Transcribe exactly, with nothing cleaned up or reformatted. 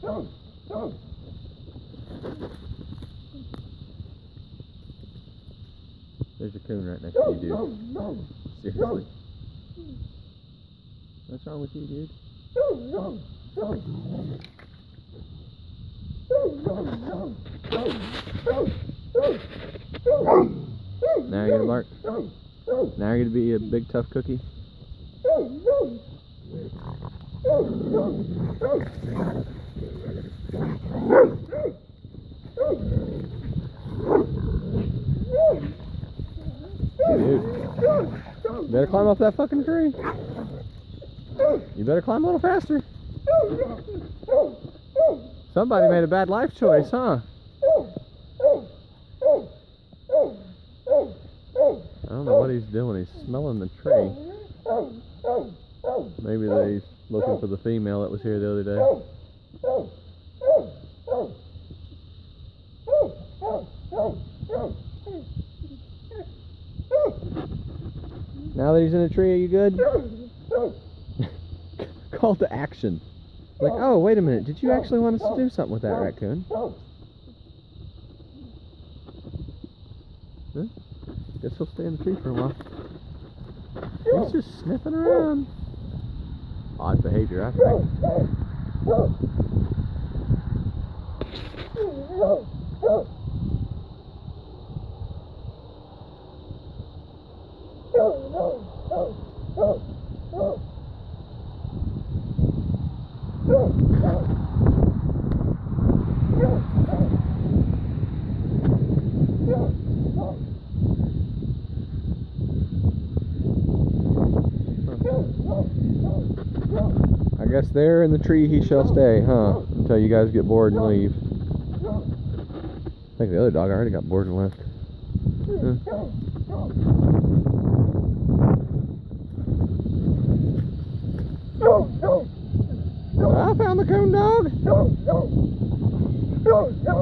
There's a coon right next to you, dude. Seriously. What's wrong with you, dude? Now you're gonna bark? Now you're gonna be a big tough cookie? Dude, you better climb off that fucking tree. You better climb a little faster. Somebody made a bad life choice, huh? I don't know what he's doing. He's smelling the tree. Maybe that he's looking for the female that was here the other day. Now that he's in a tree, are you good? Call to action. Like, oh, wait a minute. Did you actually want us to do something with that raccoon? Huh? Guess he'll stay in the tree for a while. He's just sniffing around. Odd behavior, I think. I guess there in the tree he shall stay, huh? Until you guys get bored and leave. I think the other dog already got bored and left. Huh. I found the coon dog!